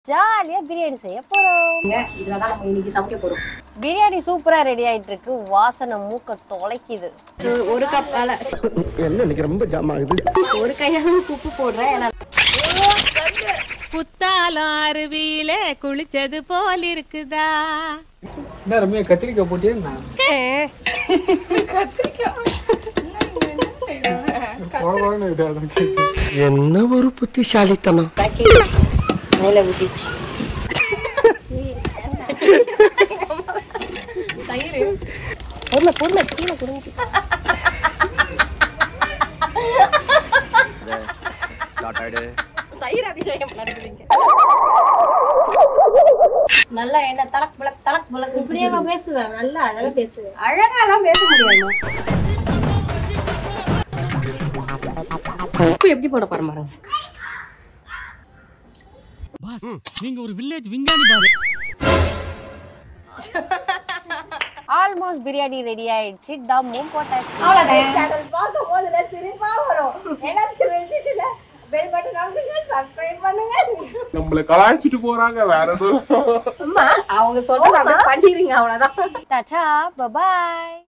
ஜாலியா பிரியாணி செய்ய போறோம். இதெல்லாம் நம்ம இன்னைக்கு சமைக்க போறோம். பிரியாணி சூப்பரா ரெடி ஆயிட்டு இருக்கு. வாசனை மூக்க தொலைக்குது. ஒரு கப் என்ன இன்னைக்கு ரொம்ப ஜாம் ஆகுது. ஒரு கையால உப்பு போடுறேன். புத்தாலம் அருவியில குளிச்சது போல் இருக்குதா? என்ன ரம்யா கத்திரிக்காய் போட்டியா? என்ன ஒரு புத்திசாலித்தனம். மேல ஊத்திச்சு. பொருளை கீழே குடிஞ்சு. தயிர் அபிஷேகம் நடக்குதுங்க. நல்லா என்ன தலக் புலக் இப்படியே பேசுவேன். நல்லா அழகா பேசுவேன். அழகா எல்லாம் பேச முடியாது. உப்பு எப்படி போட போற பாருங்க. பாஸ் நீங்க ஒரு வில்லேஜ் விஞ்ஞானி பாஸ். ஆல்மோஸ்ட் பிரியாணி ரெடி ஆயிடுச்சு. தம்மும் போட்டாச்சு. அவ்வளவுதான். சேனல் பார்க்க போதுல சிரிப்பா வரும். எல்லாத்துக்கும் வெச்சிட்டுல பெல் பட்டன் அமுக்குங்க, சப்ஸ்கிரைப் பண்ணுங்க. நம்மள கலாய்ச்சிட்டு போறாங்க வேற எதுவும். அம்மா அவங்க சொல்றத அப்படியே பண்ணிருங்க அவ்வளவுதான். Tata bye by.